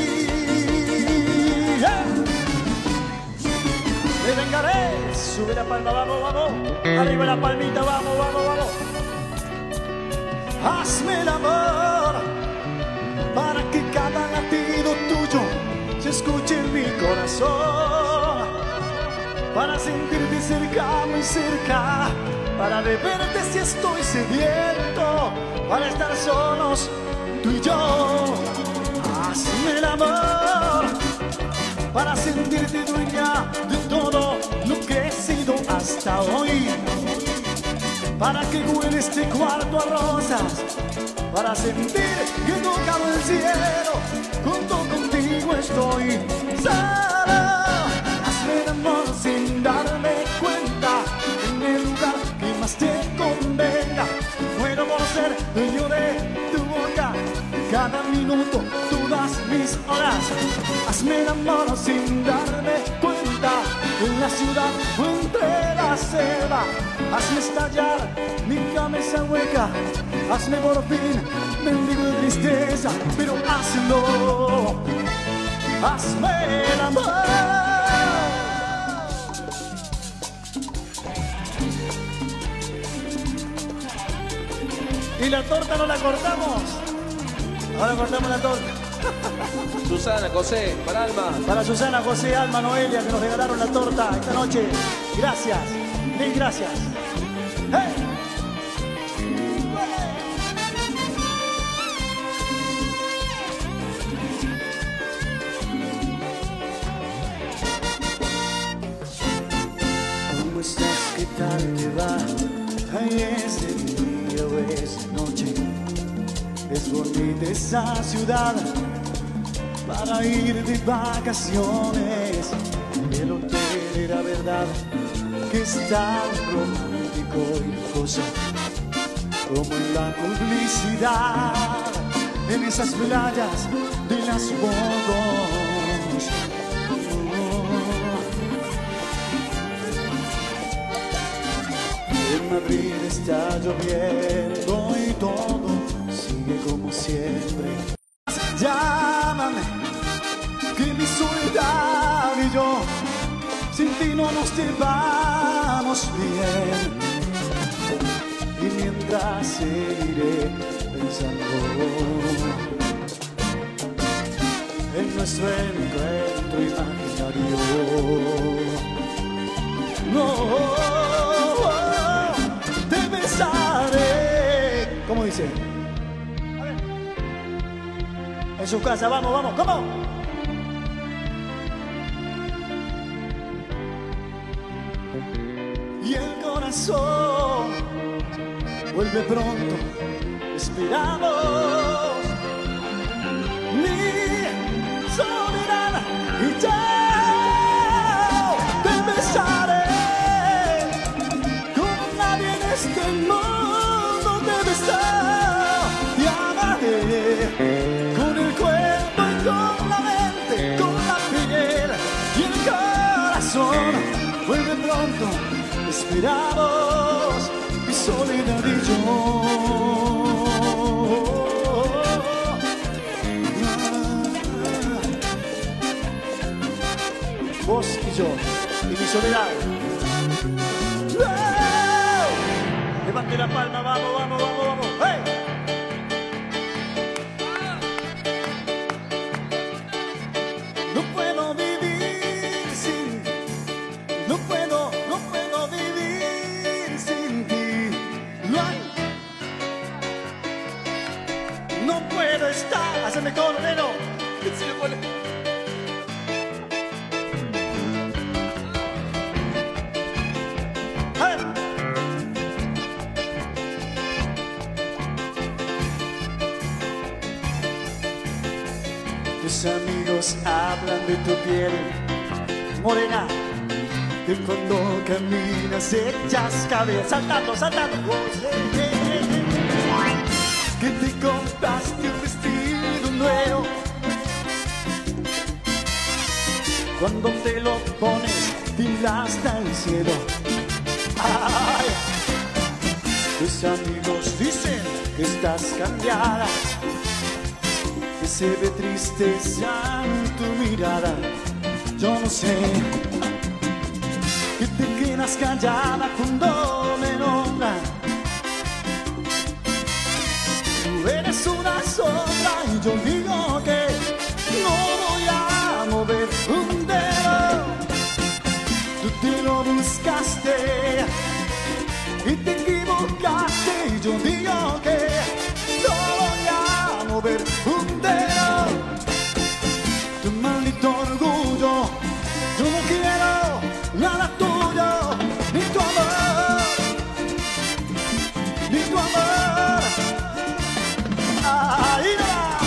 Me vengaré, sube la palma, vamos, vamos, arriba la palmita, vamos, vamos, vamos. Hazme el amor para que cada latido tuyo se escuche en mi corazón, para sentirte cerca, muy cerca, para beberte si estoy sediento, para estar solos tú y yo. Hazme el amor para sentirte dueña de todo lo que he sido hasta hoy, para que huele este cuarto a rosas, para sentir que he tocado el cielo, junto contigo estoy. Solo hazme el amor sin darme cuenta, en el lugar que más te convenga. Muero por ser dueño de tu boca, cada minuto, todas mis horas. Hazme el amor sin darme cuenta, en la ciudad o entre la selva. Hazme estallar mi cabeza hueca, hazme por fin mendigo de tristeza, pero hazlo, hazme el amor. Y la torta no la cortamos, ahora cortamos la torta. Susana, José, para Alma. Para Susana, José, Alma, Noelia, que nos regalaron la torta esta noche. Gracias, mil gracias. ¡Hey! ¿Cómo estás? ¿Qué tal te va? Ay, es de día o es de noche. Es bonita esa ciudad para ir de vacaciones. El hotel era verdad que es tan romántico y lujoso como en la publicidad, en esas playas de las fotos. En Madrid está lloviendo y todo sigue como siempre. Llámame, que mi soledad y yo sin ti no nos llevamos bien. Y mientras seguiré pensando en nuestro encuentro imaginario. No, te besaré. ¿Cómo dice? A ver. En su casa, vamos, vamos, ¿cómo? Y el corazón vuelve pronto, esperamos mi soledad y ya te besaré como nadie en este mundo te besó. Te amaré con el cuerpo y con la mente, con la piel y el corazón. Vuelve pronto, esperamos mi soledad y yo. Vos y yo, y mi soledad. Levante la palma, vamos, vamos, vamos, vamos. ¡Hey! No puedo vivir sin ti. No puedo vivir sin ti. No puedo estar. Haceme coro, neno. Se le pone. Tus amigos hablan de tu piel morena, que cuando caminas echas cabeza, saltando, saltando. que te compraste un vestido nuevo. Cuando te lo pones, tira hasta el cielo. Ay, tus amigos dicen que estás cambiada, que se ve tristeza en tu mirada. Yo no sé, que te quedas callada cuando me nombran. Tú eres una sombra y yo digo que no voy a mover un dedo. Tú te lo buscaste y te equivocaste y yo digo que no voy a mover un dedo. Tu maldito orgullo, yo no quiero nada tuyo, ni tu amor, ni tu amor. Ahí va.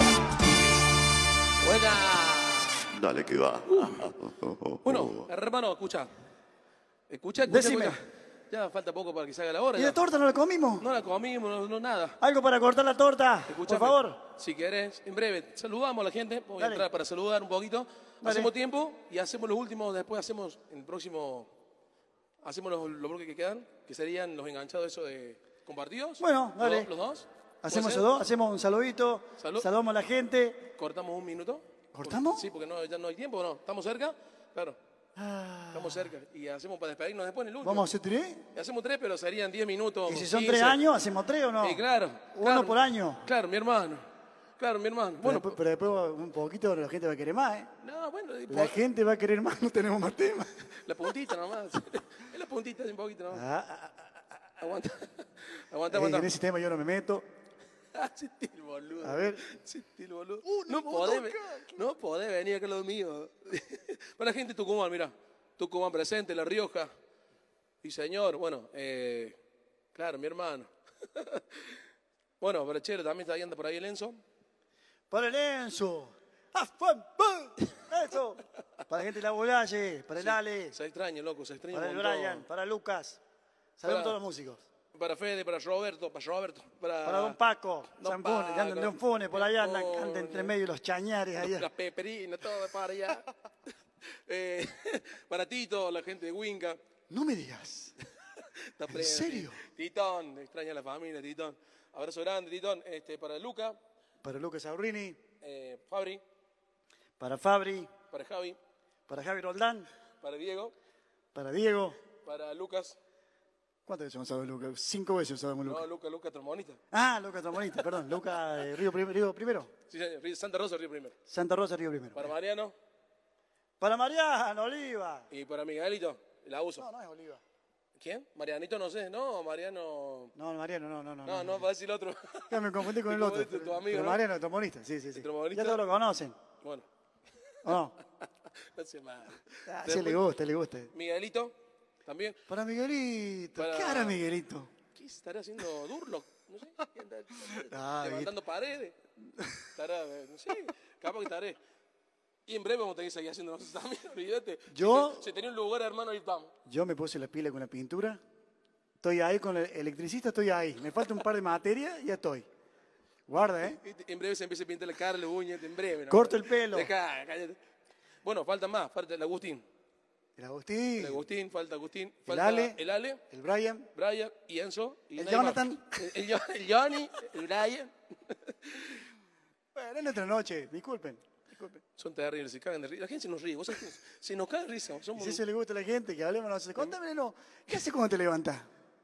Buena. Dale que va. Bueno, hermano, escucha. Escucha. Decime. Ya falta poco para que salga la hora. ¿Y ya. la torta no la comimos? No la comimos, no nada. ¿Algo para cortar la torta? Escuchame, Por favor. Si querés, en breve, saludamos a la gente. Voy a Dale. entrar para saludar un poquito. Dale. Hacemos tiempo y hacemos los últimos, después hacemos el próximo. Hacemos los bloques que quedan, que serían los enganchados esos de compartidos. Bueno, dale. Los dos. Hacemos ¿Puede esos ser? dos, hacemos un saludito, Salud. saludamos a la gente. Cortamos un minuto. ¿Cortamos? Sí, porque ya no hay tiempo, ¿no? ¿Estamos cerca? Claro, estamos cerca. Y hacemos para despedirnos después en el último. ¿Vamos a hacer 3? Y hacemos 3, pero serían 10 minutos. ¿Y si son 15. 3 años, hacemos 3 o no? Sí, claro. Uno claro. por año. Claro, mi hermano. Claro, mi hermano. Bueno, Pero después un poquito la gente va a querer más, ¿eh? no, bueno, y La gente va a querer más, no tenemos más temas. la puntita nomás. Es la puntita de un poquito nomás. Aguanta. Aguanta, En aguanta. ese tema yo no me meto. Sentí el boludo. A ver. Sentí el boludo. No podés venir acá a lo mío. Para la gente de Tucumán, mira. Tucumán presente, La Rioja. Y señor, bueno, claro, mi hermano. Bueno, para Chelo también está anda por ahí el Enzo. Para el Enzo. Eso. Para la gente de la Bolalle, para el Ale, Se extraña, loco, se extraña para un el montón. Brian, para Lucas. Saludos Para- a todos los músicos. Para Fede, para Roberto, Para Don Paco, Don San Funes, Paco, andan Don Funes, por allá andan, Funes. andan entre medio los chañares allá. las peperinas, todo para allá. Para Tito, la gente de Winca. No me digas. Está ¿En pleno. serio? Titón, extraña a la familia, Titón. Abrazo grande, Titón. Para Luca, Para Lucas Aurini, Fabri, para Fabri, para Javi, para Javi Roldán, para Diego, para Diego. para Lucas. ¿Cuántas veces hemos hablado de Lucas? 5 veces usamos Lucas. No, Lucas Trombonista. Ah, Lucas Trombonista, perdón. Lucas Río Primero. Sí, señor. Santa Rosa, Río Primero. Santa Rosa Río Primero. Para Mariano Para Mariano Oliva. y para Miguelito, el abuso. No, no es Oliva. ¿Quién? Marianito, no sé. No, Mariano. No, Mariano, no. No, va a decir el otro. Ya me confundí con Te el otro. confundiste, tu amigo, Pero ¿no? Mariano, trombonista, sí. ¿El trombonista? Ya todos lo conocen. Bueno, ¿O no? no sé más. Ah, sí, le gusta. Miguelito, también. Para Miguelito. Para- ¿Qué hará Miguelito? ¿Qué estará haciendo Durlock? No sé. ¿Qué anda- Ah, levantando paredes. Estará, no sé, capaz que estaré. Y en breve vamos a tener que seguir haciendo nosotros también, olvídate. Yo- Si tenía un lugar, hermano, ahí estamos. Yo me puse la pila con la pintura. Estoy ahí con el electricista, estoy ahí. Me falta un par de materias y ya estoy. Guarda, ¿eh? En breve se empieza a pintar la cara, las uñas, en breve. ¿no? Corto el pelo. Cállate. Bueno, falta más, falta el Agustín. El Agustín, Falta Agustín, el falta Ale, el Ale, el Brian, Brian y Enzo. Y el nadie más. Jonathan. El Johnny, el Brian. Bueno, es nuestra noche, disculpen. Son terribles, se cagan de risa. La gente se nos ríe, vos sabés que se nos cae de risa. Y Somos si eso le gusta a la gente, que hablemos nosotros. Contame, no, ¿qué haces cuando te levantas?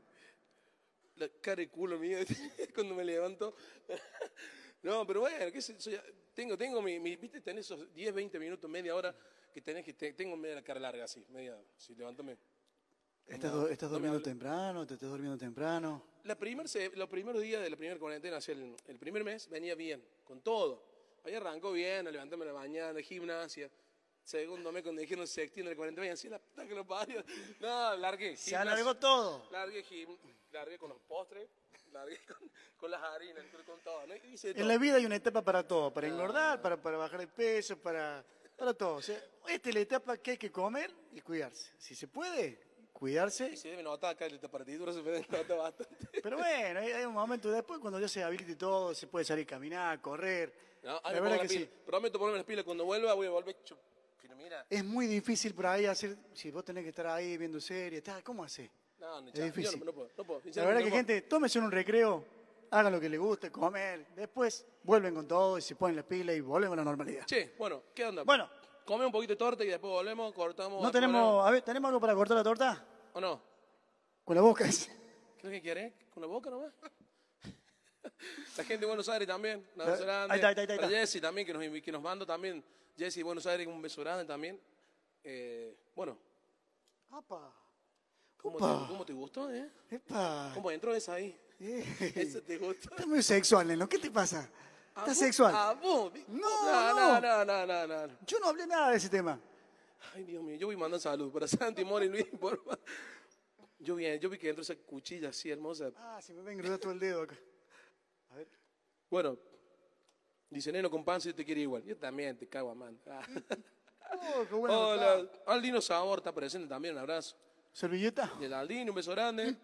la cara de culo mía cuando me levanto. No, pero bueno, qué sé yo, tengo viste, tenés esos 10, 20 minutos, media hora que tenés que, tengo media la cara larga así, media, si levántame. ¿Estás no me durmiendo hables. temprano? ¿Te estás durmiendo temprano? Los primeros días de la primera cuarentena, hacia el primer mes, venía bien, con todo. Ahí arrancó bien, a levantarme a la mañana, gimnasia. Segundo mes, cuando dijeron se extiende el cuarentena, y así la puta que lo parió. No, largué. Se alargó todo. Largué con los postres, largué con las harinas, con todo. ¿No? Hice de En todo. la vida hay una etapa para todo, para engordar, para bajar de peso, para todo. O sea, esta es la etapa que hay que comer y cuidarse. Si se puede, cuidarse. Y se debe notar acá, esta partitura se debe notar bastante. Pero bueno, hay un momento después cuando ya se habilite todo, se puede salir a caminar, correr. No, La verdad que sí. Prometo ponerme las pilas. Cuando vuelva voy a volver hecho. Pero mira. Es muy difícil por ahí hacer, si vos tenés que estar ahí viendo series, ¿cómo hacés? No, Es difícil. Yo no puedo. La verdad que gente, tómese un recreo, hagan lo que les guste, comer, después vuelven con todo y se ponen las pilas y volvemos a la normalidad. Che, bueno, ¿qué onda? Bueno. Come un poquito de torta y después volvemos, cortamos. No tenemos, a ver, ¿tenemos algo para cortar la torta? ¿O no? Con la boca. ¿Qué es lo que querés? ¿Con la boca nomás? La gente de Buenos Aires también, un beso grande. Ahí está. Para Jessy también, que nos manda también. Jessy de Buenos Aires, un beso grande también. Bueno. ¡Apa! ¿Cómo te gustó, eh? ¡Epa! ¿Cómo entró esa ahí? ¿Esa te gustó? Estás muy sexual, Neno. ¿Qué te pasa? ¿Estás sexual? vos? No. Yo no hablé nada de ese tema. Ay, Dios mío, yo voy mandando saludos para Santi, Mori, Luis, yo vi que entró esa cuchilla así hermosa. Se me va a engrosar todo el dedo acá. A ver. Bueno, dice Neno con pan si te quiere igual. Yo también te cago a man. Qué bueno. Hola, Aldino Sabor está presente también, un abrazo. ¿Servilleta? Y el Aldino, un beso grande.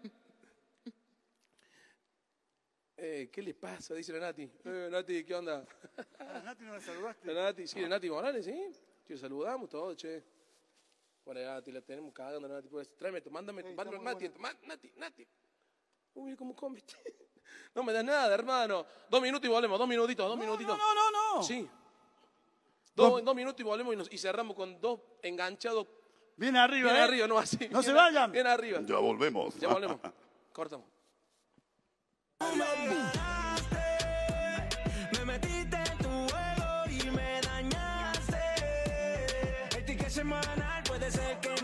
¿Qué le pasa? Dice la Nati. Nati, ¿qué onda? Nati, ¿no la saludaste? La Nati, sí, la Nati Morales, ¿sí? Te saludamos todos, che. Bueno, Nati, la tenemos cagando, Nati. Pues, tráeme, mándame Nati, Nati. Uy, mira cómo come. No me das nada, hermano. 2 minutos y volvemos, 2 minutitos. No. Sí. 2 minutos y volvemos y cerramos con 2 enganchados. Bien arriba, no así. No se vayan. Bien arriba. Ya volvemos. Cortamos. Me metiste en tu juego y me dañaste. El ticket semanal puede ser que